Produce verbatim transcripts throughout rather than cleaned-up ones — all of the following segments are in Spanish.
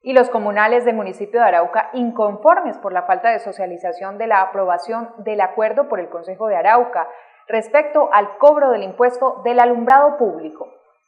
y los comunales del municipio de Arauca inconformes por la falta de socialización de la aprobación del acuerdo por el Consejo de Arauca respecto al cobro del impuesto del alumbrado público.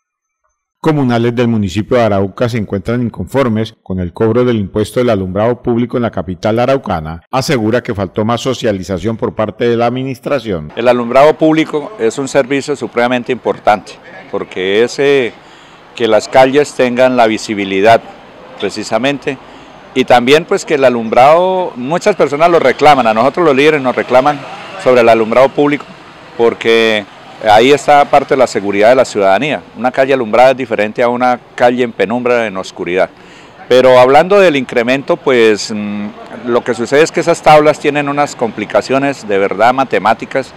Comunales del municipio de Arauca se encuentran inconformes con el cobro del impuesto del alumbrado público en la capital araucana. Asegura que faltó más socialización por parte de la administración. El alumbrado público es un servicio supremamente importante porque es eh, que las calles tengan la visibilidad precisamente, y también pues que el alumbrado, muchas personas lo reclaman, a nosotros los líderes nos reclaman sobre el alumbrado público porque ahí está parte de la seguridad de la ciudadanía. Una calle alumbrada es diferente a una calle en penumbra, en oscuridad. Pero hablando del incremento, pues mmm, lo que sucede es que esas tablas tienen unas complicaciones de verdad matemáticas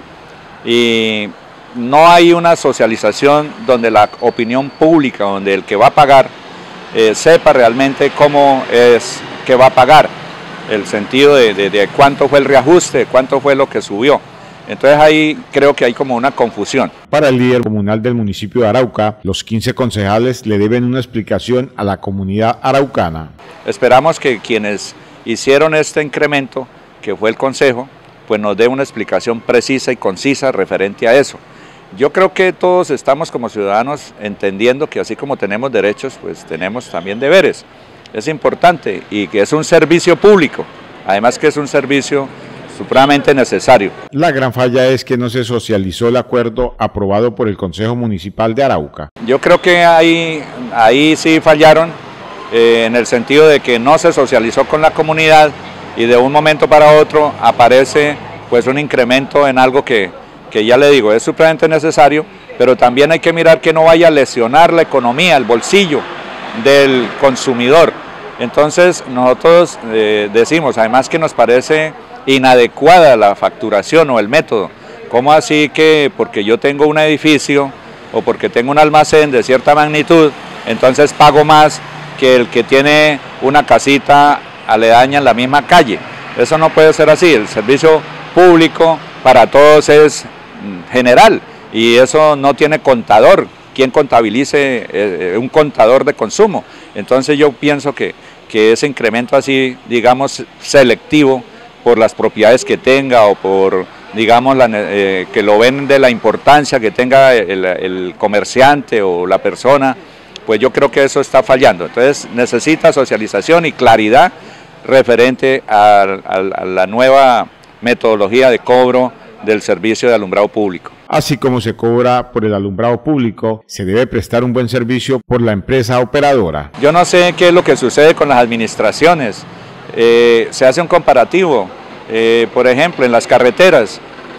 y no hay una socialización donde la opinión pública, donde el que va a pagar eh, sepa realmente cómo es que va a pagar, el sentido de, de, de cuánto fue el reajuste, cuánto fue lo que subió. Entonces ahí creo que hay como una confusión. Para el líder comunal del municipio de Arauca, los quince concejales le deben una explicación a la comunidad araucana. Esperamos que quienes hicieron este incremento, que fue el consejo, pues nos dé una explicación precisa y concisa referente a eso. Yo creo que todos estamos como ciudadanos entendiendo que así como tenemos derechos, pues tenemos también deberes. Es importante y que es un servicio público, además que es un servicio supremamente necesario. La gran falla es que no se socializó el acuerdo aprobado por el Consejo Municipal de Arauca. Yo creo que ahí, ahí sí fallaron, eh, en el sentido de que no se socializó con la comunidad y de un momento para otro aparece pues un incremento en algo que, que ya le digo, es supremamente necesario, pero también hay que mirar que no vaya a lesionar la economía, el bolsillo del consumidor. Entonces nosotros eh, decimos, además que nos parece inadecuada la facturación o el método. ¿Cómo así que porque yo tengo un edificio o porque tengo un almacén de cierta magnitud, entonces pago más que el que tiene una casita aledaña en la misma calle? Eso no puede ser así. El servicio público para todos es general y eso no tiene contador. ¿Quién contabilice eh, un contador de consumo? Entonces yo pienso que, que ese incremento así, digamos, selectivo, por las propiedades que tenga o por, digamos, la, eh, que lo ven de la importancia que tenga el, el comerciante o la persona, pues yo creo que eso está fallando. Entonces necesita socialización y claridad referente a, a, a la nueva metodología de cobro del servicio de alumbrado público. Así como se cobra por el alumbrado público, se debe prestar un buen servicio por la empresa operadora. Yo no sé qué es lo que sucede con las administraciones. Eh, se hace un comparativo, eh, por ejemplo en las carreteras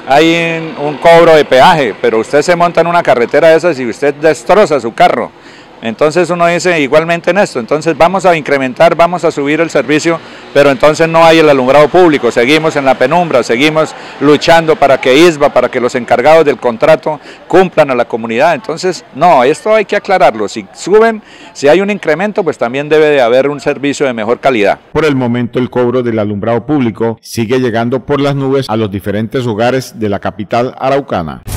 hay un, un cobro de peaje, pero usted se monta en una carretera de esas y usted destroza su carro. Entonces uno dice igualmente en esto, entonces vamos a incrementar, vamos a subir el servicio, pero entonces no hay el alumbrado público, seguimos en la penumbra, seguimos luchando para que I S B A, para que los encargados del contrato cumplan a la comunidad. Entonces no, esto hay que aclararlo, si suben, si hay un incremento, pues también debe de haber un servicio de mejor calidad. Por el momento el cobro del alumbrado público sigue llegando por las nubes a los diferentes hogares de la capital araucana.